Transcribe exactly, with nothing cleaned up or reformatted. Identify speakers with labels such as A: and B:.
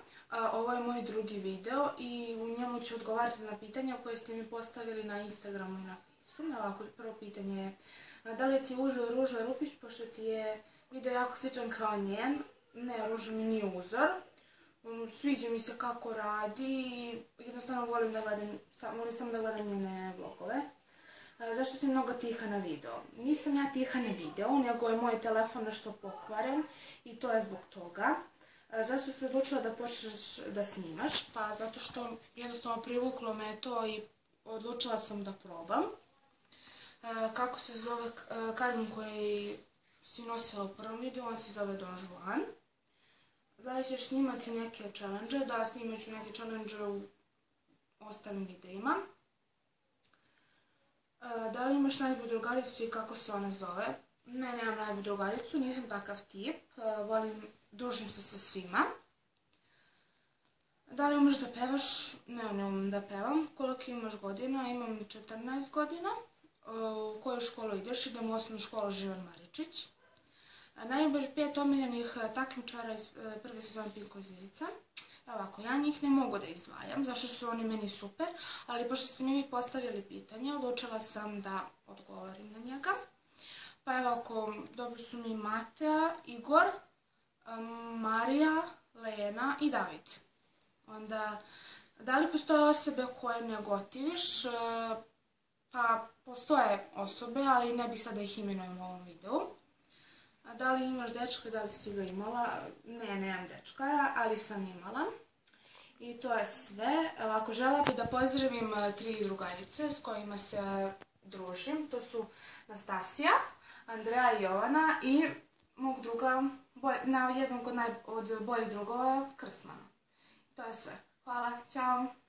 A: Ovo je moj drugi video i u njemu ću odgovarati na pitanja koje ste mi postavili na Instagramu i na Facebooku. Ovako, prvo pitanje je da li ti je uzor Ruža Rupić, pošto ti je video jako sličan kao njen. Ne, Ruža mi nije uzor. Sviđa mi se kako radi i jednostavno volim da gledam, volim samo da gledam njene vlogove. Zašto si mnogo tiha na video? Nisam ja tiha na video, nego je moj telefon nešto pokvaren i to je zbog toga. Zašto si odlučila da počneš da snimaš? Pa zato što jednostavno privuklo me to i odlučila sam da probam. Kako se zove karbon koji si nosila u prvom videu, on se zove Don Juan. Da li ćeš snimati neke challenge? Da, snimat ću neke challenge u ostalim videima. Da li imaš najbolju drugaricu i kako se ona zove? Ne, nemam najbolju drugaricu, nisam takav tip. Volim, družim se sa svima. Da li umeš da pevaš? Ne, ne umem da pevam. Koliko imaš godina? Imam četrnaest godina. U koju školu ideš? Idem u osnovnu školu Živan Maričić. Najbolji pet omiljenih takmičara iz prve sezone Pinko Zizica. Ovako, ja njih ne mogu da izdvajam, zašto su oni meni super, ali pošto ste mi postavili pitanje, odlučila sam da odgovorim na njega. Pa evo, ako dobri su mi Matea, Igor, Marija, Lena i David. Onda, da li postoje osobe koje ne gotiviš? Pa, postoje osobe, ali ne bi sad da ih imenujem u ovom videu. Da li imaš dečka, da li si ga imala? Ne, nemam dečka, ali sam imala. I to je sve. Ako žela bih da pozdravim tri drugarice s kojima se družim. To su Nastasija, Andreja i Jovana i mog druga, jednog od boljih drugova, Krsmana. To je sve. Hvala, ćao!